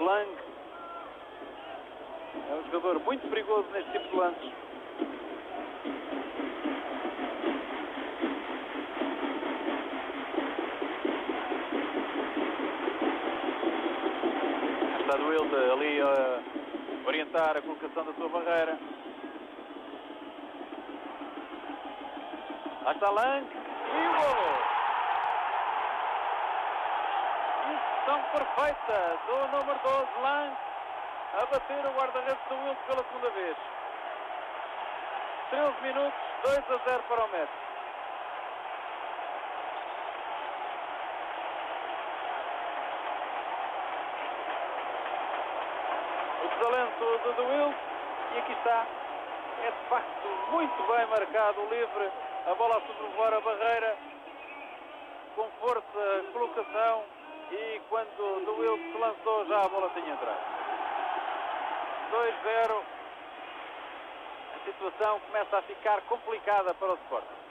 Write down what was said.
Lang. É um jogador muito perigoso neste tipo de lances. Está do Wild ali a orientar a colocação da sua barreira. Lá está Lang e o golo! Execução perfeita do número 12, Lang, a bater o guarda-redes do Wild pela segunda vez. 13 minutos, 2-0 para o Metz. O desalento do Wild, e aqui está, é de facto muito bem marcado o livre, a bola a sobrevoar a barreira, com força, colocação, e quando o Wild se lançou já a bola tinha entrado. 2-0, a situação começa a ficar complicada para o Sporting.